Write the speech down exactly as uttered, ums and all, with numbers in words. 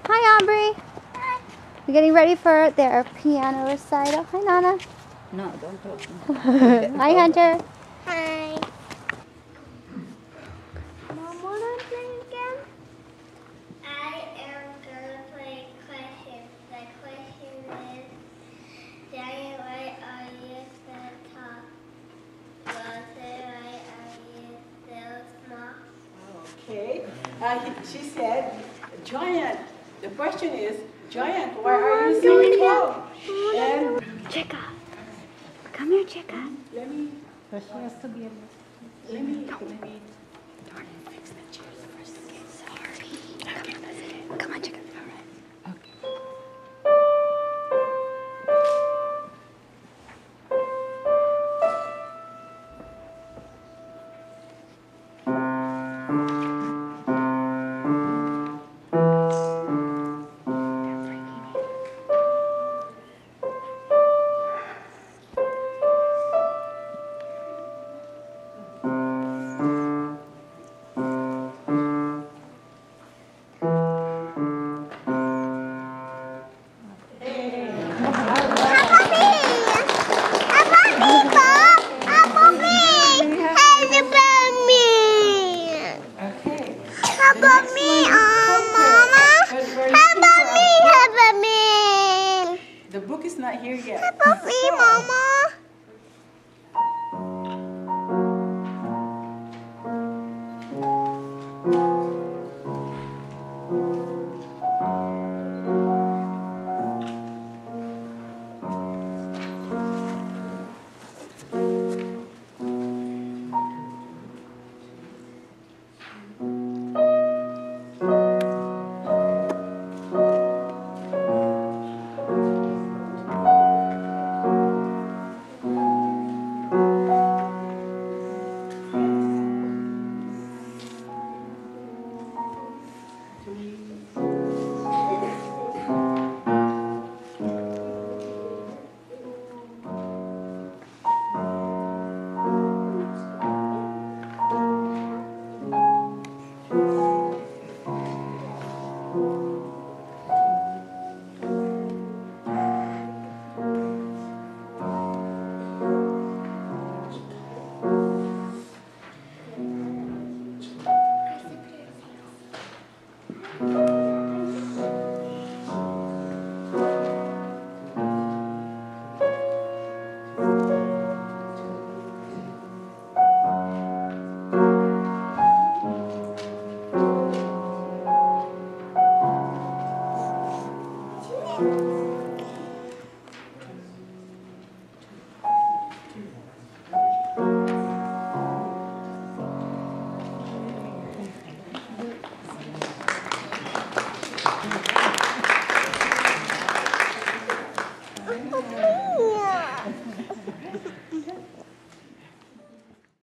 Hi, Aubrey. Hi. We're getting ready for their piano recital. Hi, Nana. No, don't talk. Hi, Hunter. Hi. Mom, what am I playing again? I am going to play questions. The question is, Daddy, why are you so tall? Rosie, why are you so small? Okay. Uh, he, she said, Giant. The question is, Giant, why are you so tall? And Chica. Come here, Chica. let me. But she has to be able. Let me. Let me. Darn it, fix the chairs first. Sorry. Come on, Come on, Chica. All right. Okay. How about me, um, Mama? How about me? How about me? The book is not here yet. How about me, Mama? Thank you.